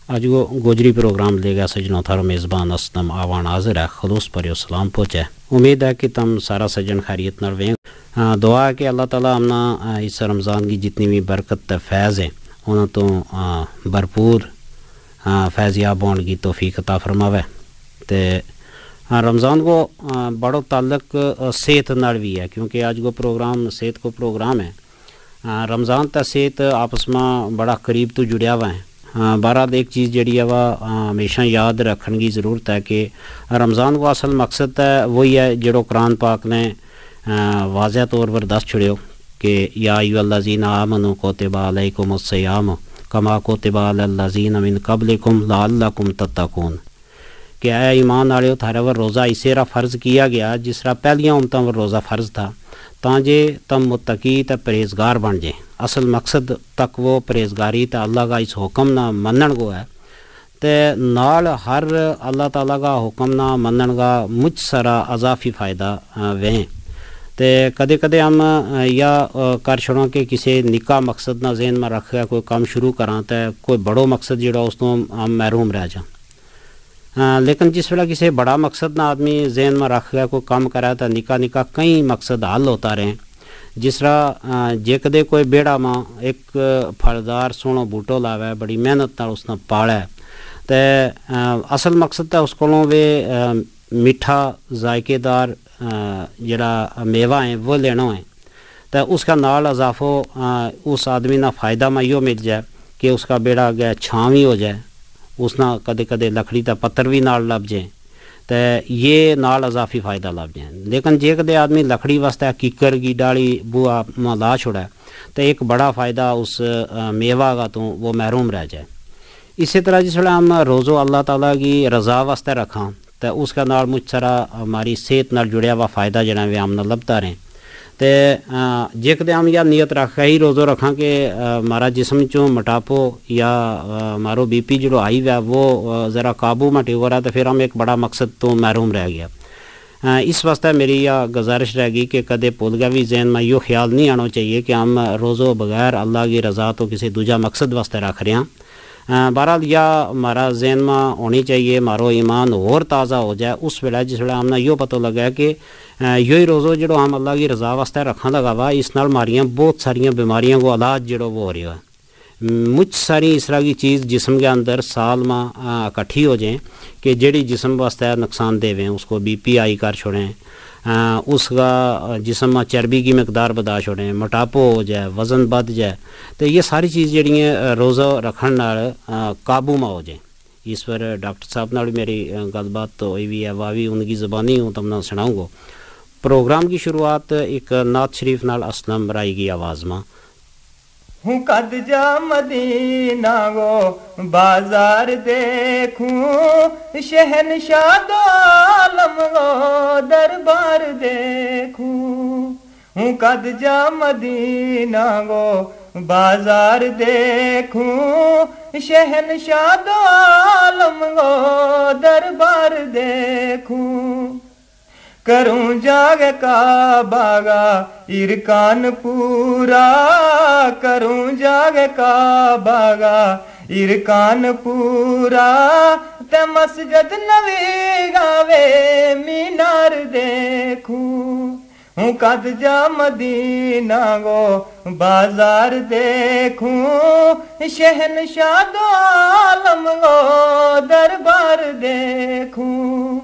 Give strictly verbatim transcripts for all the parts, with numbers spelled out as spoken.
आज वो गोजरी प्रोग्राम ले गया सजनों थारो मेज़बान असलम आवान हाजिर है खलूस पर सलाम पहुँचे। उम्मीद है कि तुम सारा सजन खैरियत न रवें। दुआ है कि अल्लाह ताला हमना इस रमज़ान की जितनी भी बरकत फैज़ है उन्होंने तो भरपूर फैज़याब होने की तौफीक अता फरमावे। तो रमज़ान को बड़ो ताल्लुक सेहत नाल भी है, क्योंकि आज को प्रोग्राम सेहत को प्रोग्राम है। रमज़ान तो सेहत आपस में बड़ा करीब तो जुड़िया हुआ है। बहरहाल एक चीज़ जी है वह हमेशा याद रखने की ज़रूरत है कि रमज़ान को असल मकसद है वही है जो कुरान पाक ने वाज़ह तौर पर दस छड़ियो कि या अय्युहल्लज़ीना आमनू कुतिबा अलैकुमुस सियाम कमा कुतिबा अलल्लज़ीना मिन क़ब्लिकुम लअल्लकुम तत्तक़ून, कि ऐ ईमान वाले थारे पर रोज़ा इसे रा फ़र्ज़ किया गया जिस तरह पहलियां उम्मतों पर रोज़ा फ़र्ज़ था, तांजे तम मुत्तकी त परहेज़गार बन जाए। असल मकसद तक वो परहेज़गारी तो अल्लाह का इस हुक्म ना मनण को है। तो नाल हर अल्लाह ताला का हुक्म ना मनण का मुझ सारा अजाफी फ़ायदा वें। तो कदे कदे हम या कर छोड़ों कि किसी निका मकसद ना जहन में रख कोई काम शुरू करा तो कोई बड़ो मकसद जो उस तो हम महरूम रह जा। हाँ, लेकिन जिस वेला किसी बड़ा मकसद ना आदमी जहन में रख गया कोई काम करा तो निका निका कई मकसद हल होता रहे। जिस तरह जे कदे कोई बेड़ा में एक फलदार सोनो बूटो लावे बड़ी मेहनत नाल उसने पाला तो असल मकसद तो उस कोलों वे मीठा जायकेदार जड़ा मेवा है वो लेना है। तो उसका नाल अजाफो उस आदमी ना फ़ायदा में यो मिल जाए कि उसका बेड़ा गया छाँवी हो जाए, उसना कदे कदे लकड़ी का पत्थर भी नाल लभ जाए तो ये नाल अजाफी फ़ायदा लभ जाए। लेकिन जे कदे आदमी लकड़ी वास्ते कीकर की डाली बुआ में ला छोड़ा तो एक बड़ा फ़ायदा उस मेवा का तो वो महरूम रह जाए। इसी तरह जिस वेला हम रोज़ो अल्लाह ताला की रज़ा वास्ते रखा तो उसका नाल मुझ सारा हमारी सेहत नाल जुड़िया हुआ फ़ायदा जरा वे हमने लभता रहे। तो जे कदे हम यह नीयत रखा ही रोज़ो रखा कि हमारा जिसम चो मोटापो या हमारो बी पी जो आई हुआ वो ज़रा काबू में हो रहा तो फिर हम एक बड़ा मकसद तो महरूम रह गया। इस वास्ते मेरी यह गुजारिश रहेगी कि कदे भूल गया भी जहन में यो ख्याल नहीं आना चाहिए कि हम रोज़ो बगैर अल्लाह की रज़ा तो किसी दूजा मकसद वास्ते रख रहे हैं। बहरहाल या हमारा जहन में होनी चाहिए हमारो ईमान और ताज़ा हो जाए उस वेला जिस वेला हमने यो पता लगा कि यो ही रोज़ो जो हम अल्लाह की रज़ा वास्ते रखा लगा वा इस नाल हमारियाँ बहुत सारिया बीमारियों को इलाज जो वो हो रहा है। मुझ सारी इस तरह की चीज़ जिसम के अंदर साल में इकट्ठी हो जाए कि जेड़ी जिसम वास्ते नुकसान देवें उसको बी पी आई कर छोड़ें, उसका जिसम में चर्बी की मकदार बदा छोड़ें, मोटापो हो जाए, वज़न बढ़ जाए। तो ये सारी चीज़ जी रोज़ा रखने नाल काबू में हो जाए। इस पर डॉक्टर साहब नाल मेरी गलबात तो हुई भी है, वह भी उनकी ज़बानी हूँ तुमने सुनाऊँगा। प्रोग्राम की शुरुआत एक नात शरीफ नाल असलम राई की आवाज़ में। हूँ कद जा मदीना गो बाजार देखूं शहनशाह दो आलम गो दरबार देखूं। हूँ कद जा मदीना गो बाजार देखूं शहनशाह दो आलम गो दरबार देखूं। करूं जाग का बागा इरकान पूरा, करूं जाग का बागा इरकान पूरा। ते मस्जिद नवी गावे मीनार देखूं। हूँ कद जा मदीना गो बाजार देखूं शहनशाह दो आलम गो दरबार देखूं।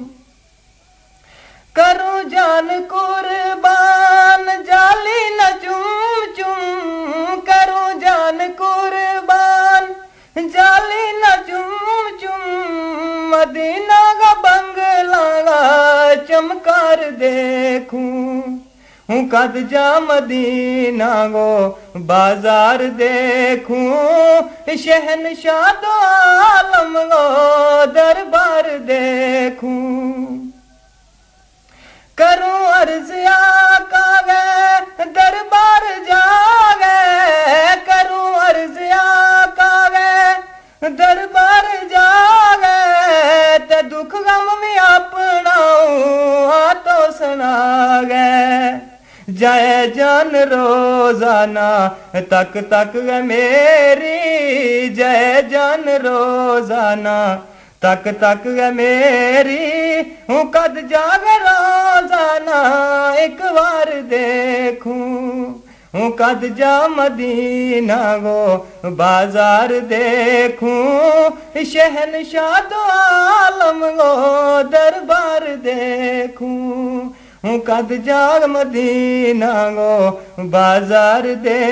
करूं जान कुर्बान जाली न चुम चुम, करूं जान कुर्बान जाली न चुम चुम। मदीना का बंगला चमकार देखूं। हूँ कद जा मदीना गो बाजार देखूं शहनशाह दो आलम गो दरबार देखूं। करूं अर्ज़ आका गे दरबार जागे, करूं अर्ज़ आका गे दरबार जागे। ते दुख गम में अपनाऊं हाथों सुना गे। जाए जान रोजाना तक तक है मेरी, जाए जान रोजाना तक तक है मेरी, हूँ कद जागे रोजाना एक बार देखूं, हूँ कद जा मदीना गो बाजार देखूं, शहनशाह दो आलम गो दरबार देखूं, हूँ कद जा मदीना गो बाजार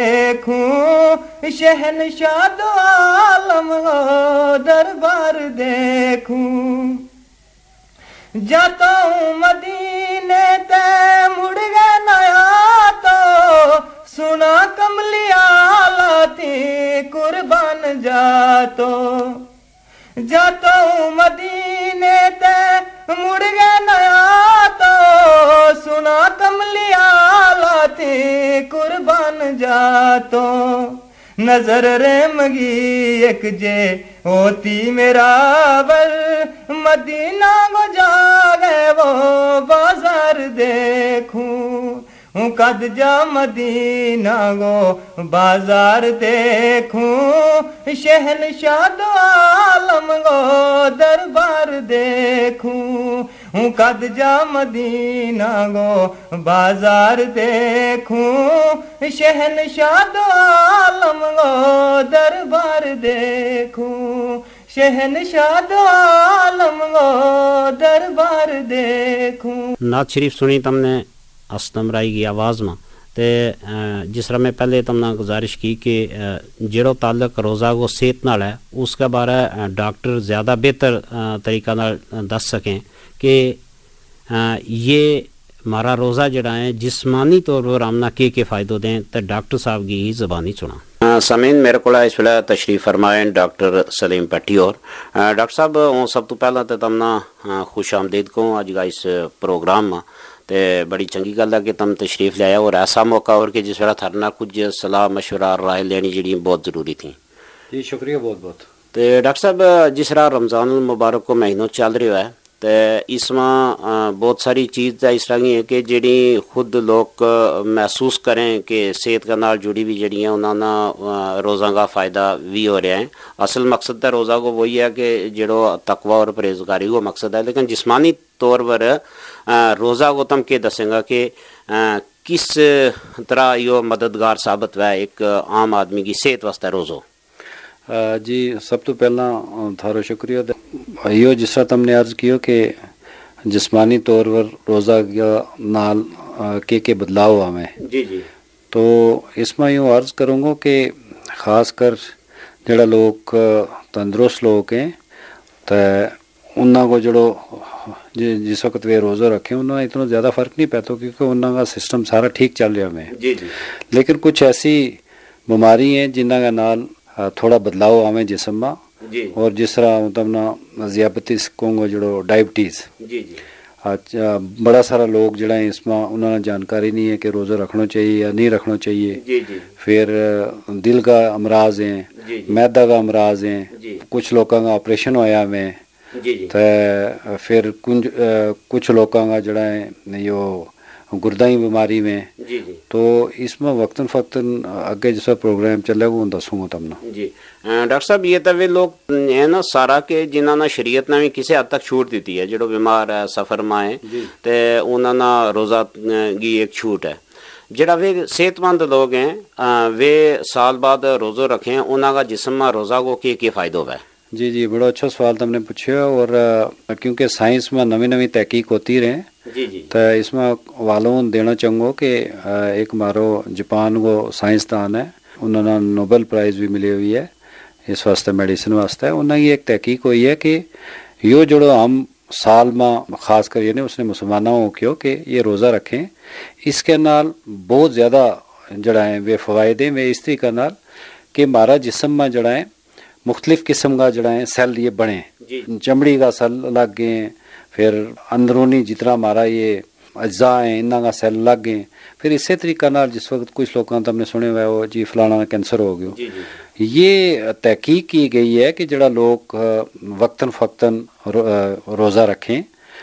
देखूं, शहनशाह दो आलम गो दरबार देखूं। जाता हूँ मदीने ते मुड़ गए नया तो, सुना कमलिया लाती कुर्बान जातो, जाता हूँ मदीने ते मुड़ गए नया तो, सुना कमलिया लाती कुर्बान जातो, नजर रेमगी एक जे होती मेरा बर, मदीना को जागे वो बाजार देखूं, हूँ कद जा मदीना गो बाजार देखूं, शहनशाह दो आलम गो दरबार देखूं, हूँ कद जा मदीना गो बाजार देखूं, शहनशाह दो आलम गो दरबार देखूं, शहनशाह दो आलम गो दरबार देखूं। नात शरीफ सुनी तुमने असलम राई की आवाज़ में, तो जिस तरह मैं पहले तुमने गुजारिश की कि जो ताल्लुक रोज़ा को सेहत नाल है उसके बारे डॉक्टर ज़्यादा बेहतर तरीका नाल दस सकें कि ये हमारा रोज़ा जड़ा है जिस्मानी तौर पर आमना के के फ़ायदे दें, तो डॉक्टर साहब की ही ज़बानी सुना। समीन मेरे को इस वेले तशरीफ फरमाए डॉक्टर सलीम भट्टी और डॉक्टर साहब हूँ सब तो पहला तो तुमना खुश आमदीद को अज का इस प्रोग्राम में, तो बड़ी चंगी गल है कि तुम तशरीफ लिया और ऐसा मौका और कि जिस वेला थारे नाल कुछ सलाह मशवरा राय लेनी जी बहुत ज़रूरी थी। जी शुक्रिया बहुत बहुत। तो डॉक्टर साहब जिस तरह रमज़ान मुबारक को महीनों चल रहा है, तो इसमें बहुत सारी चीज़ इस तरह की है कि जी खुद लोग महसूस करें कि सेहत के नाल जुड़ी भी जड़ी हैं उन्होंने रोज़ा का फ़ायदा भी हो रहा है। असल मकसद तो रोज़ा को वही है कि जो तकवा और परहेजगारी को मकसद है, लेकिन जिस्मानी तौर पर रोज़ा को तुम के दसेंगा कि किस तरह यो मददगार साबित हुआ एक आम आदमी की सेहत वास्ते रोज़ो। जी सब तो पहला थारो शुक्रिया यो जिस तरह तुमने अर्ज़ किया कि जिस्मानी तौर पर रोज़ा का नाल के के बदलाव हमें जी जी, तो इसमें यूँ अर्ज़ करूँगा कि ख़ास कर जड़ा लोग तंदुरुस्त लोग हैं तो उन्होंने को जड़ो जिस वक्त वे रोज़ा रखें उन्होंने इतना ज़्यादा फ़र्क नहीं पैता क्योंकि उन्होंने सिस्टम सारा ठीक चल रहा है जी जी, लेकिन कुछ ऐसी बीमारी हैं जिन्होंने नाल थोड़ा बदलाव आवे जिसम में, और जिस तरह तमना ज़ियाबतीस कहूँगा जो डायबिटीज़ जी जी, अच्छा बड़ा सारा लोग जड़ा है इसमें उन्होंने जानकारी नहीं है कि रोज़ा रखना चाहिए या नहीं रखना चाहिए जी जी। फिर दिल का अमराज हैं, मैदा का अमराज हैं, कुछ लोगों का ऑपरेशन होया में तो फिर कुछ कुछ लोगों का जड़ा है यो गुर्दा की बीमारी में जी जी, तो इसमें वक्तन फ़क्तन आगे जैसा प्रोग्राम चलेगा वो दसूँगा तुमने जी। डॉक्टर साहब ये तो वे लोग है ना सारा के जिन्होंने शरीयत ने भी किसी हद तक छूट दी है, जो बीमार है सफ़र में है तो उन्होंने रोज़ा की एक छूट है, जरा वे सेहतमंद लोग हैं वे साल बाद रोज़ो रखें उन्होंने जिसम में रोज़ा को के के फ़ायदे हुआ है। जी जी बड़ा अच्छा सवाल तुमने पूछा, और क्योंकि साइंस में नवी नवी तहकीक होती रहे जी जी, तो इसमें वालों देना चाहूँगा कि एक मारो जापान को साइंसदान है उन्होंने नोबेल प्राइज़ भी मिली हुई है इस वास्ते मेडिसिन वास्ते, उन्होंने एक तहकीक हुई है कि यो जो हम साल में ख़ास कर यानी उसने मुसलमानों को कि ये रोज़ा रखें इसके नाल बहुत ज़्यादा जड़ा है वे फ़वायदे वे इस तरीके नाल कि हमारा जिसम में जड़ा है मुख्तलिफ़ किस्म का जड़ा है सेल ये बने, चमड़ी का सेल लग गए, फिर अंदरूनी जितना हमारा ये अज्जा हैं इन्ना का सेल लग गए, फिर इसी तरीका नाल जिस वक्त कुछ लोगों का हमने सुने हुआ वो जी फलाना कैंसर हो गया, ये तहकीक की गई है कि जड़ा लोग वक्तन फ़क्तन रो, रोज़ा रखें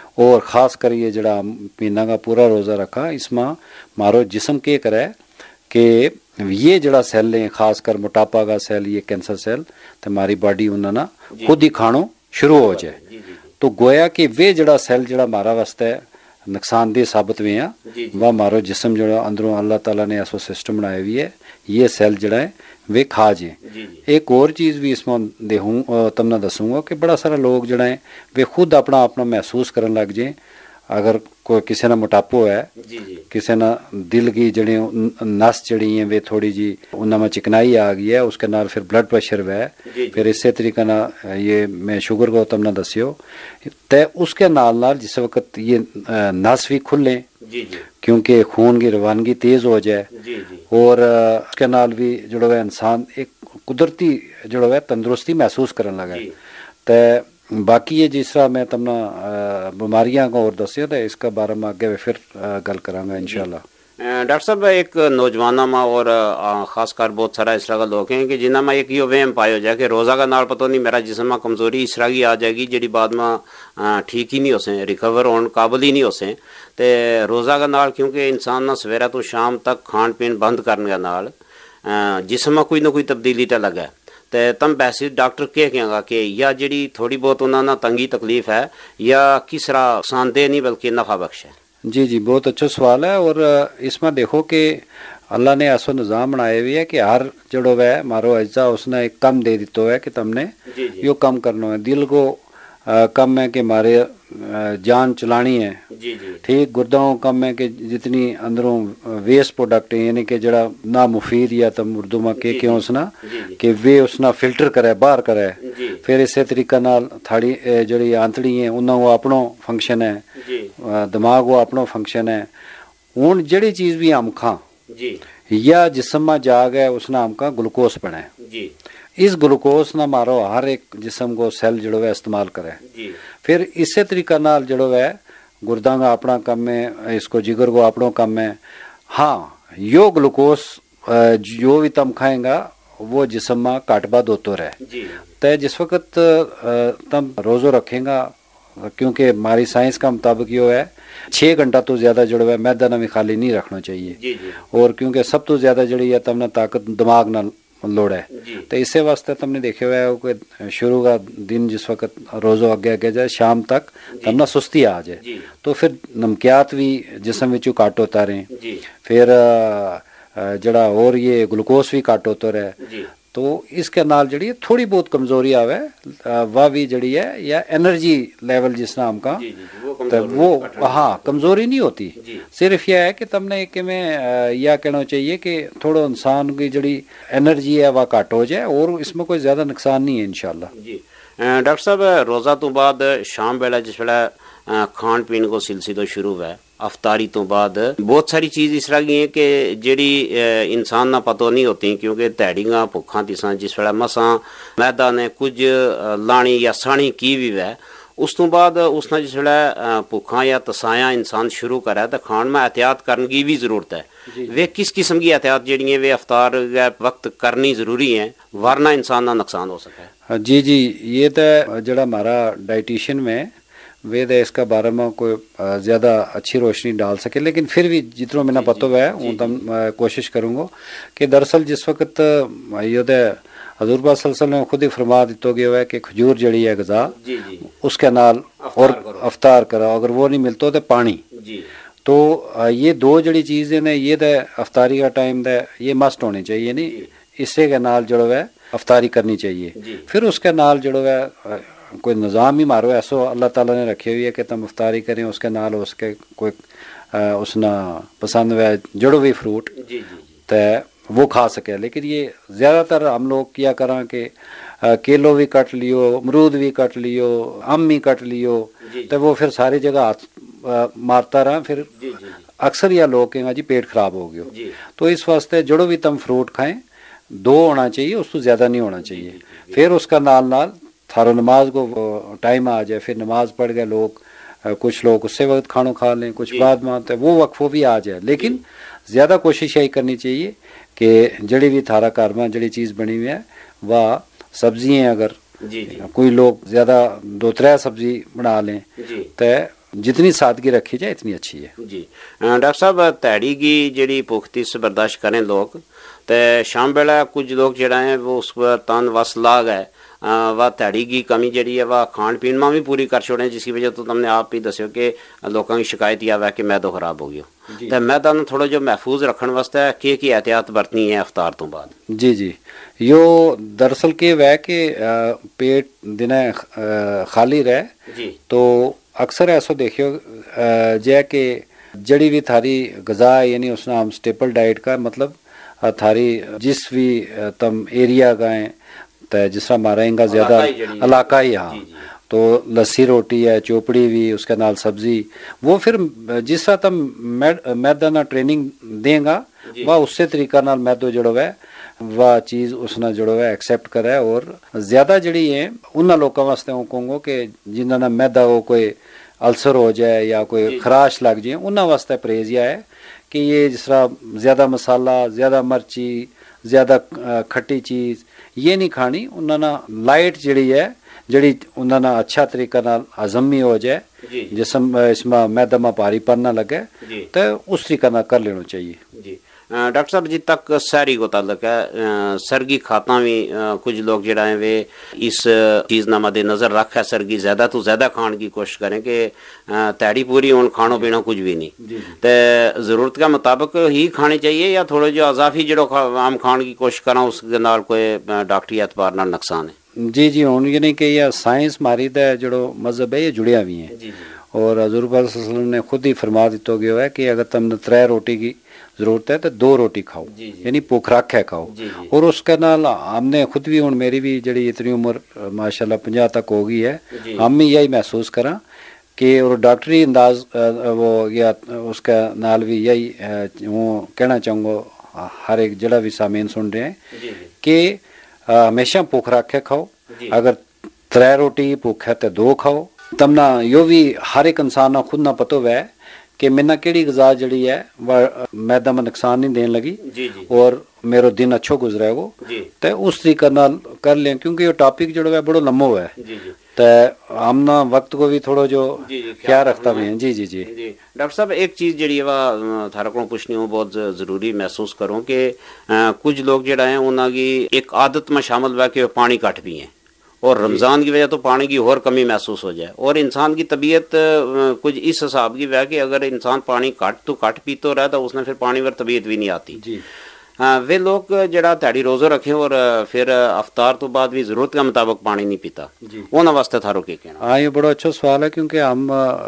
और ख़ास कर ये जड़ा महीना का पूरा रोज़ा रखा, इसमें मारो जिस्म के करे कि ये जड़ा सेल है खास कर मोटापा का सेल, ये कैंसर सेल, तो हमारी बॉडी उन्होंने खुद ही खानो शुरू हो जाए। तो गोया कि वे जड़ा सेल जड़ा हमारा वास्ते नुकसानदेह साबित हुए हैं, वह हमारो जिस्म जो अंदरों अल्लाह ताला ने ऐसा सिस्टम बनाया हुई है, ये सेल जड़ा है वे खा जाए। एक और चीज़ भी इसमें देखूँ तमना दसूँगा कि बड़ा सारा लोग जड़ा है वे खुद अपना अपना महसूस करने लग जाए। अगर कोई किसी ना मोटापो है, किसी ना दिल की जड़ी नस जड़ी है वे थोड़ी जी उनमें चिकनाई आ गई है, उसके नाल फिर ब्लड प्रेशर वह फिर इसे तरीके ना ये मैं शुगर को तमना दसियो, तो उसके नाल नाल जिस वक्त ये नस भी खुले क्योंकि खून की रवानगी तेज़ हो जाए और उसके नाल भी जो है इंसान एक कुदरती जो है तंदुरुस्ती महसूस करने लगा। तो बाकी ये जिस तरह मैं तमना बीमारियां को और दसियो तो इसका बारे में आगे फिर गल करांगा इंशाल्लाह। डॉक्टर साहब एक नौजवानों में और खासकर बहुत सारा इस तरह का लोग हैं कि जिन्हें में एक यो वहम पाया जाए कि रोज़ा का नाल पता नहीं मेरा जिस्म में कमज़ोरी इस तरह की आ जाएगी जी बाद में ठीक ही नहीं हो सकें, रिकवर होने काबिल ही नहीं हो सकें। तो रोज़ा का नाल क्योंकि इंसान ना सवेरा तो शाम तक खान पीन बंद करने के नाल जिस्म में कोई ना कोई तब्दीली तो लगा, तो तम वैसे डॉक्टर क्या कहेंगा कि या जी थोड़ी बहुत उन्होंने तंगी तकलीफ है या किस तरह नुकसानदेह नहीं बल्कि नफ़ा बख्श है? जी जी बहुत अच्छा सवाल है। और इसमें देखो कि अल्लाह ने ऐसा निज़ाम बनाया हुआ है कि हर जड़ो वह मारो अज्जा उसने एक कम दे दितो है कि तुमने यो कम करना है। दिल को आ, कम है कि मारे जान चलानी है, ठीक। गुर्दाओं कम है कि जितनी अंदरों वेस्ट प्रोडक्ट है यानी कि जड़ा ना मुफीद या तम उर्दू में के क्यों उसना कि वे उसना फिल्टर करे बाहर करे, फिर इस तरीका नाल थाड़ी जड़ी आंतड़ी है उन्होंने वो अपनो फंक्शन है, दिमाग वो अपनो फंक्शन है। हूँ जड़ी चीज़ भी हम खा या जिसम में जाग है उसना हमका ग्लूकोज बने, इस ग्लूकोज ना मारो हर एक जिस्म को सेल जड़ो है इस्तेमाल करे। फिर इसे तरीका नाल जड़ो है गुर्दा का अपना कम है, इसको जिगर को अपनो कम है। हाँ यो ग्लूकोज जो भी तम खाएगा वो जिस्म में काटबा दोतो रहे। तो जिस वक्त तम रोज़ो रखेगा क्योंकि हमारी साइंस का मुताबिक यो है छः घंटा तो ज़्यादा जड़ो है मैदा ना भी खाली नहीं रखना चाहिए। और क्योंकि सब तो ज़्यादा जड़ी है तमने ताकत दिमाग ना लोड़ है, तो इसे वास्ते तुमने देखे हुआ है कि शुरू का दिन जिस वक्त रोज़ो आगे आगे जाए शाम तक तमना सुस्ती आ जाए, तो फिर नमकियात भी जिसम विचू काट होता रहे, फिर जड़ा और ये ग्लूकोज भी काट होता रहे। तो इसके नाल जड़ी थोड़ी बहुत कमज़ोरी आवे वह भी जड़ी है या एनर्जी लेवल जिस नाम का तो वो हाँ कमज़ोरी नहीं होती। सिर्फ यह है कि तुमने कि में यह कहना चाहिए कि थोड़ा इंसान की जड़ी एनर्जी है वह घट हो जाए और इसमें कोई ज़्यादा नुकसान नहीं है इंशाल्लाह। डॉक्टर साहब रोज़ा तो बाद शाम वेला जिस वेला खान पीन को सिलसिला शुरू है अफतारी तो बाद बहुत सारी चीज़ इस तरह की है कि जेड़ी इंसान ना पता नहीं होती क्योंकि ध्याड़ियां भुखा तिसा जिस वेला मसा मैदा ने कुछ लानी या सानी की भी वै उस तो बाद उसने जिस वेला भुखा या तसाया इंसान शुरू करा तो खान में एहतियात करने की भी ज़रूरत है। वे किस किस्म की एहतियात जी वे अफतार वक्त करनी ज़रूरी है वरना इंसान ना नुकसान हो सके? जी जी ये तो जड़ा हमारा डाइटिशियन में वे तो इसका बारे में कोई ज़्यादा अच्छी रोशनी डाल सके, लेकिन फिर भी जितना मैंने पता हुआ है वो तम कोशिश करूँगा कि दरअसल जिस वक्त ये तो हजूर पाक सल्लल्लाहु अलैहि वसल्लम ने खुद ही फरमा दिया गया है कि खजूर जड़ी है गज़ा उसके नाल और अफ्तार करो, अगर वो नहीं मिलता तो पानी। तो ये दो जड़ी चीज़ें ने ये तो अफ्तारी का टाइम है ये मस्ट होनी चाहिए नहीं, इससे के नाल जड़ो है अफ्तारी करनी चाहिए। फिर उसके नाल जड़ो है कोई निज़ाम ही मारो ऐसो अल्लाह ताला ने रखे हुई है कि तुम अफ्तारी करें उसके नाल उसके कोई उसना पसंद है जड़ो भी फ्रूट तो वो खा सके। लेकिन ये ज़्यादातर हम लोग क्या करें कि केलो भी कट लियो, अमरूद भी कट लियो, आम भी कट लियो, तो वो फिर सारी जगह हाथ मारता रहा, फिर अक्सर यह लोग कहेंगे जी पेट खराब हो गया। तो इस वास्ते जड़ो भी तुम फ्रूट खाएं दो होना चाहिए, उसको ज़्यादा नहीं होना चाहिए। फिर उसका नाल नाल थारो नमाज को टाइम आ जाए, फिर नमाज पढ़ गए लोग, कुछ लोग उससे वक्त खानो खा लें, कुछ बाद में आते वो वक्फो भी आ जाए। लेकिन ज़्यादा कोशिश यही करनी चाहिए कि जड़ी भी थारा घर में जड़ी चीज़ बनी हुई है वह सब्जियाँ अगर जी जी। कोई लोग ज़्यादा दो त्रै सब्जी बना लें तो जितनी सादगी रखी जाए इतनी अच्छी है जी। डॉक्टर साहब तैड़ी की जी पुख्ती से बर्दाश्त करें लोग, तो शाम बेला कुछ लोग जड़ा है वो उस पर तन वस लाग है वह तैड़ी की कमी जी है वह खाण पीण में भी पूरी कर छोड़े, जिसकी वजह तो तुमने आप ही दस्यो कि लोगों की शिकायत यह है कि मैदो खराब हो गया, तो मैदा थोड़ा जो महफूज रखने वास्ते की की एहतियात बरतनी है अफ्तार तो बाद? जी जी यो दरअसल के वह कि पेट दिन खाली रहे जी, तो अक्सर ऐसा देखियो जै कि जड़ी भी थारी गजा यानी उसना हम स्टेपल डाइट का मतलब थारी जिस भी तम एरिया का है तो जिस तरह मारेंगा ज़्यादा इलाका ही, हाँ, तो लस्सी रोटी है, चोपड़ी भी, उसके नाल सब्जी, वो फिर जिस तरह तम मैद मैदा ना ट्रेनिंग देगा वह उससे तरीका नाल मैदो जड़ो है वह चीज़ उसना जड़ो है एक्सेप्ट करे। और ज़्यादा जड़ी है उन्होंने लोगों वास्ते वो कहूँगा कि जिन्होंने मैदा हो कोई अल्सर हो जाए या कोई खराश लग जाए उन्होंने वास्ते परहेज यह है कि ये जिस तरह ज़्यादा मसाला, ज़्यादा मिर्ची, ज़्यादा खट्टी चीज़ ये नहीं खानी, उन्होंने लाइट जड़ी है जड़ी उन्होंने अच्छा तरीका नाल हजम भी हो जाए, जिसम इसमें मैदा में भारीपन ना लगे, तो उस तरीका ना कर लेना चाहिए जी। डॉक्टर साहब जी तक सैरी को ताल्लुक है, सरगी खाता भी कुछ लोग जड़ा है वे इस चीज़ ना मद्दे नज़र रख है सरगी ज़्यादा तो ज़्यादा खाने की कोशिश करें कि तैड़ी पूरी होने खानो पीना कुछ भी नहीं, तो ज़रूरत के मुताबिक ही खानी चाहिए या थोड़े जो अजाफी जड़ो आम खाने की कोशिश करा उसके नाल कोई डॉक्टरी एतबार नाल नुकसान है? जी जी हूँ ये नहीं कि यह साइंस मारी तो जो मजहब है ये जुड़िया भी हैं, और हज़ूर पाक सल्लल्लाहु अलैहि वसल्लम ने खुद ही फरमा दिता गया है कि अगर तुमने त्रै रोटी की जरूरत है तो दो रोटी खाओ, यानी भूख रख है खाओ। और उसके नाल हमने खुद भी हूँ मेरी भी जड़ी इतनी उम्र माशाल्लाह पंजाह तक हो गई है, हम भी यही महसूस करा कि और डॉक्टरी अंदाज वो या उसका नाल भी यही वो कहना चाहूँगा हर एक जड़ा भी सामीन सुन रहे हैं कि हमेशा भूख रख है खाओ, अगर त्रै रोटी भूख है तो दो खाओ। तमना यो भी हर एक इंसान ना खुद ना पता है कि मैंने केड़ी गजा जड़ी है वह मैदा में नुकसान नहीं देने लगी जी जी। और मेरो दिन अच्छो गुजरे वो तो उस तरीका नाल कर लें, क्योंकि ये टॉपिक जो है बड़ो लम्बो है तो हम ना वक्त को भी थोड़ा जो ख्याल रखता भी है। जी जी जी डॉक्टर साहब एक चीज़ जी है वह थारा को पूछनी हो बहुत ज़रूरी महसूस करूँ कि कुछ लोग जड़ा है उन्होंने एक आदत में शामिल हुआ कि पानी कट भी हैं और रमज़ान की वजह तो पानी की और कमी महसूस हो जाए और इंसान की तबीयत कुछ इस हिसाब की वजह कि अगर इंसान पानी कट तो कट पीतो रहा तो उसने फिर पानी पर तबीयत भी नहीं आती जी। हाँ, वे लोग जड़ा तैड़ी रोज़ो रखें और फिर अफ्तार तो बाद भी ज़रूरत के मुताबिक पानी नहीं पीता, उन्होंने वास्ते थारो के कहना? हाँ ये बड़ा अच्छा सवाल है, क्योंकि हम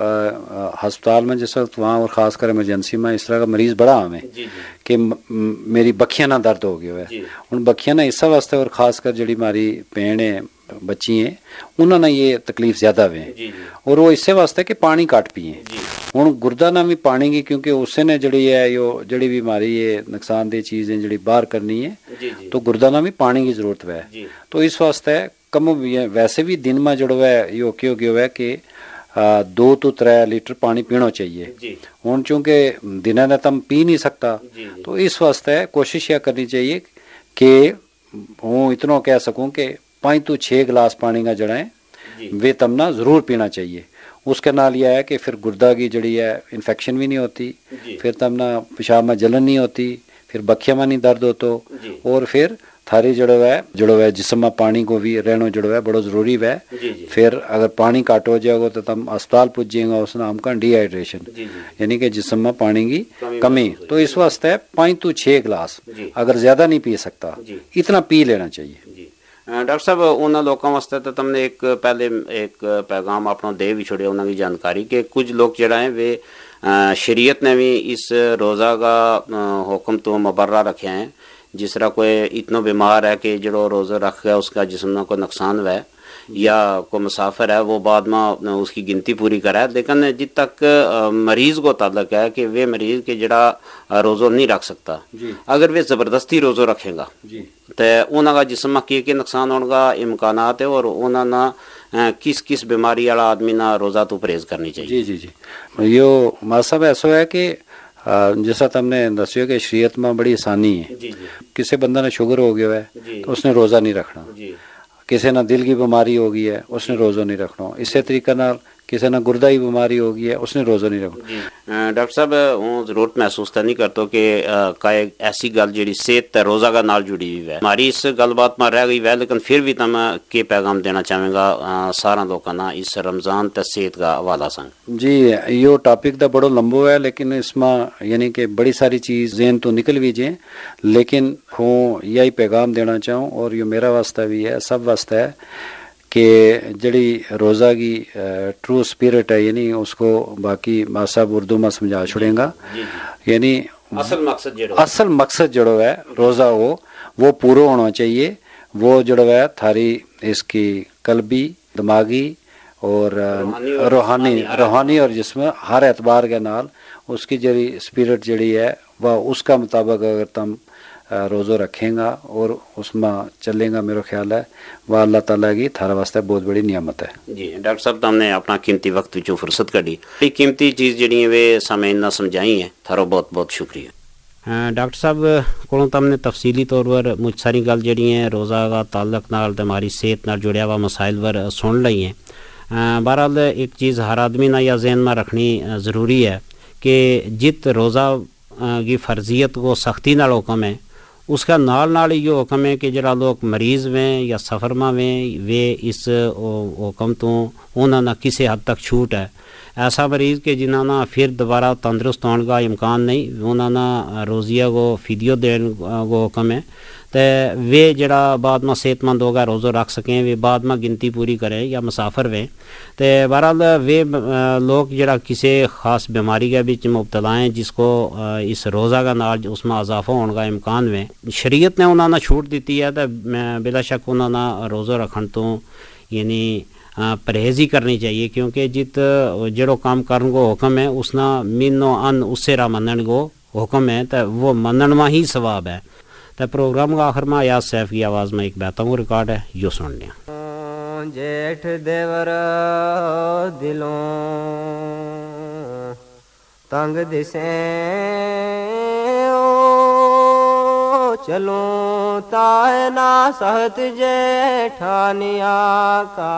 हस्पताल में जिस वक्त वहाँ और ख़ासकर इमरजेंसी में इस तरह का मरीज़ बड़ा हमें कि मेरी बखियाँ ना दर्द हो गया है, उन बखियाँ ना इस वास्ते और ख़ासकर जड़ी हमारी भैन है बच्ची हैं उन्होंने ये तकलीफ ज़्यादा हुए और वो इससे वास्ते कि पानी काट पिए हूँ गुर्दा ना भी पानी की, क्योंकि उससे ने जड़ी है यो जड़ी बीमारी ये नुकसानदेह चीज़ें जड़ी बाहर करनी है जी जी। तो गुर्दा ना भी पानी की ज़रूरत है, तो इस वास्ते कम भी है वैसे भी दिन में जड़ो है यो क्यों क्यों है कि आ, दो तो त्रै लीटर पानी पीना चाहिए हूँ, चूँकि दिन ने तम पी नहीं सकता जी जी। तो इस वास्ते कोशिश यह करनी चाहिए कि हूँ इतना कह सकूँ कि पाँच तो छः गिलास पानी का जड़ा है वे तमना ज़रूर पीना चाहिए। उसके नाल यह है कि फिर गुर्दा की जड़ी है इन्फेक्शन भी नहीं होती, फिर तमना पेशाब में जलन नहीं होती, फिर बखिया में नहीं दर्द होतो और फिर थारी जड़ो है जड़ो है जिसम में पानी को भी रहना जड़ो है बड़ा ज़रूरी है। फिर अगर पानी काट हो जाएगा तो तम अस्पताल पूजेगा उस नाम का डिहाइड्रेशन यानी कि जिसम में पानी की कमी, तो इस वास्ते पाँच तो छः गिलास अगर ज़्यादा नहीं पी सकता इतना पी लेना चाहिए। डॉक्टर साहब उन्होंने लोगों वास्ते तो तुमने एक पहले एक पैगाम अपना दे भी छोड़े उन्होंने जानकारी कि कुछ लोग जड़ा है वे शरीयत ने भी इस रोज़ा का हुक्म तो मुबर्रा रखे हैं, जिस तरह कोई इतना बीमार है कि जो रोज़ा रख गया उसका जिस्म में कोई नुकसान हुआ है या कोई मुसाफिर है वो बाद में उसकी गिनती पूरी करा, लेकिन जित तक मरीज़ को ताल्लुक है कि वे मरीज़ के जड़ा रोज़ो नहीं रख सकता, अगर वे ज़बरदस्ती रोज़ो रखेगा तो उन्होंने जिसम के के नुकसान होने का इम्कानात है और उन्होंने किस किस बीमारी वाला आदमी ना रोज़ा तो परहेज करनी चाहिए? जी जी जी यो मसब ऐसा है कि जैसा तुमने दसियो कि शरीयत में बड़ी आसानी है, किसी बंदा ने शुगर हो गया है तो उसने रोज़ा नहीं रखना, किसी ने दिल की बीमारी हो गई है उसने रोज़ा नहीं रखना, इसी तरीके नाल किसी ने गुर्दा की बीमारी हो गई है, उसने रोज़ा नहीं रखना। डॉक्टर साहब हूँ जरूरत महसूस तो नहीं करते कि काए ऐसी गल जी सेहत रोज़ा का नाल जुड़ी हुई है, हमारी इस गलबात में रह गई है, लेकिन फिर भी तुम के पैगाम देना चाहेगा सारा लोगों ना इस रमज़ान त सेहत का हवाला संग? जी यो टॉपिक तो बड़ो लंबो है, लेकिन इसमें यानी कि बड़ी सारी चीज़ जेन तो निकल भी जाए, लेकिन हूँ यही पैगाम देना चाहूँ और ये मेरा वास्ता भी है, सब वास्ता है कि जड़ी रोज़ा की ट्रू स्पिरिट है, यानी उसको बाकी मासा उर्दू में समझा छोड़ेगा, यानी असल मकसद जड़ो असल मकसद जड़ो है रोज़ा वो वो पूरा होना चाहिए। वो जड़ो है थारी इसकी कल्बी, दिमागी और रूहानी रूहानी और जिसमें हर एतबार के नाल उसकी जड़ी स्पिरिट जड़ी है वह उसका मुताबिक अगर तुम रोज़ो रखेगा और उसमें चलेगा, मेरा ख्याल है वह अल्लाह ताला की थारा वास्ते बहुत बड़ी नियामत है। जी डॉक्टर साहब तुमने अपना कीमती वक्त विचों फुर्सत कड़ी, कीमती चीज़ जी वे समय ना समझाई है, थारो बहुत बहुत शुक्रिया। डॉक्टर साहब को तुमने तफसीली तौर पर मुझ सारी गल जी है रोज़ा का ताल्लुक नाल ते हमारी सेहत नाल जुड़िया हुआ मसाइल पर सुन ली है। बहरहाल एक चीज़ हर आदमी ना या जहन में रखनी ज़रूरी है कि जित रोज़ा की फ़र्जियत को सख्ती नाल हुक्म है, उसका नाल नाल ये हुक्म है कि जरा लोग मरीज़ में या सफ़र में वे वे इस हुक्म तो उन्होंने किसी हद तक छूट है। ऐसा मरीज़ के जिन्होंने फिर दोबारा तंदुरुस्त होने का इम्कान नहीं, उन्होंने रोज़िया को फिदियो देने को हुक्म है, तो वे जरा बाद में सेहतमंद होगा रोज़ो रख सकें, वे बाद में गिनती पूरी करें या मुसाफर वे। तो बहरहाल वे लोग जरा किसी ख़ास बीमारी के बीच मुबतला हैं जिसको इस रोज़ा का नाल उसमें इजाफा होने का इम्कान में शरीयत ने उन्होंने छूट दी है, तो बिला शक उन्होंने रोज़ो रखने तो यानी परहेज़ ही करनी चाहिए, क्योंकि जित जड़ो काम करने को हुक्म है उसना मिनो अन उससे रा मनन को हुक्म है, तो वो मनन में ही सवाब है। तो प्रोग्राम का आखिर में याद सैफ की आवाज़ में एक बेहतरीन रिकॉर्ड है, यो सुन लिया। जेठ देवर दिलों तंग दिसे ओ चलो ताए ना सहत जेठानिया का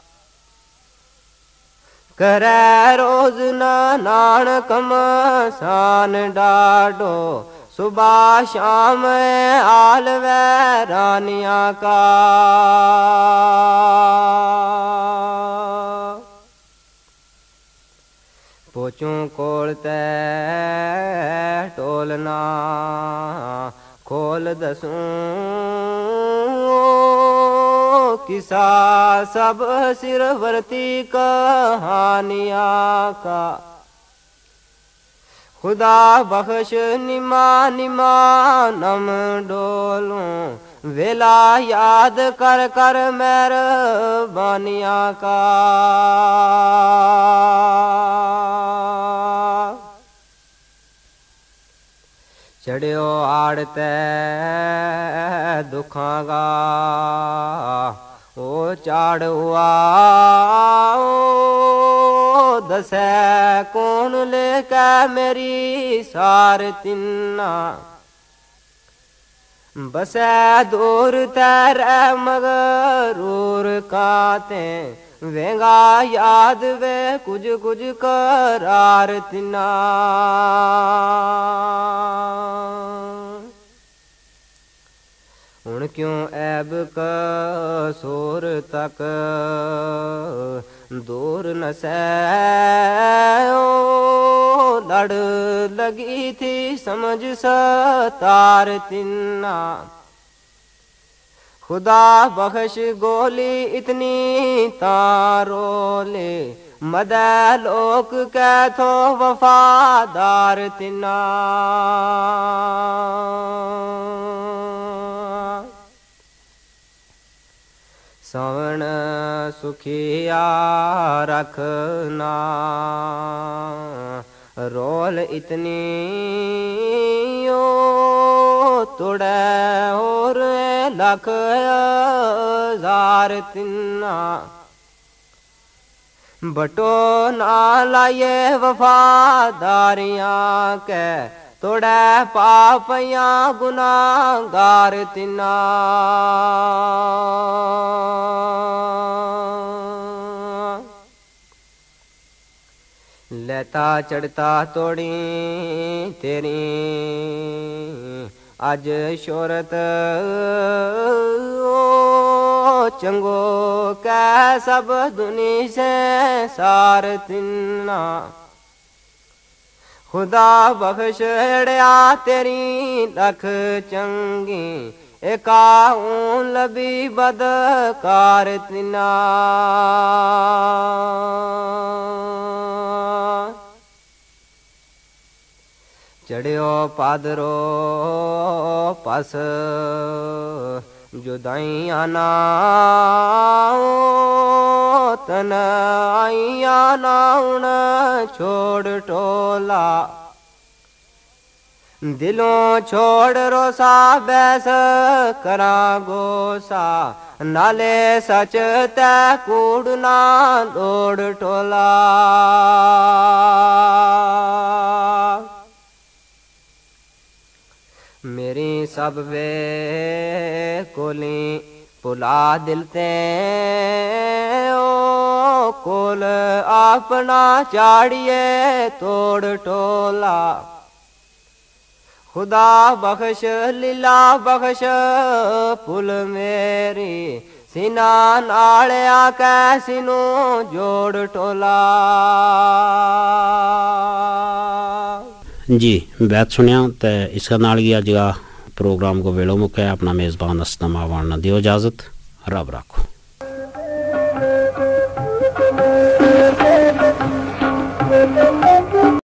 करे रोज ना नान कम सान डाडो सुबह शाम आल वे रानिया का पोचूं कोलते टोलना खोल दसूं किसा सब सिरवरती कहानिया का खुदा बख्श निमा निमा नम डोलूं वेला याद कर कर मेहरबानिया का चढ़ियो आड़ते दुखां का ओ चाड़ हुआ ओ दसे कौन लेके मेरी सार तिन्ना बसे दूर तेरे मगरूर काते वेगा याद वे कुछ कुछ करार तिना हुण क्यों ऐब कसूर तक दूर न से ओ लड़ लगी थी समझ सतार तिन्ना खुदा बख्श गोली इतनी तारो ले मदे लोक कै थो वफादार तिना सवण सुखिया रखना रोल इतनी ओ तुड़े और लख हजार तिन्ना बटो ना लाए वफादारियां के तोड़े पापिया गुनाहगार तिना लेता चढ़ता तोड़ी तेरी अज शोरत ओ चंगो कै सब दुनी से सार तिन्ना खुदा बख्श हेड़िया तेरी लख चंगी एकाऊं लबी बदकार तिना चढ़ियो पादरो पस जुदाइया ना तन आइया ना उन छोड़ टोला दिलों छोड़ रोसा बैस करा गोसा नाले सच तै कूड़ना दौड़ टोला मेरी सब वे कोली पुला दिलते ओ कोल अपना चाड़िए तोड़ टोला खुदा बख्श लीला बख्श पुल मेरी सीना नालिया कैसी नू जोड़ टोला। जी बैत सुनिया तो इसका नाल ही अज का प्रोग्राम को वेलो मुक्या। अपना मेज़बान असलम आवान दियो इजाज़त, रब रखो।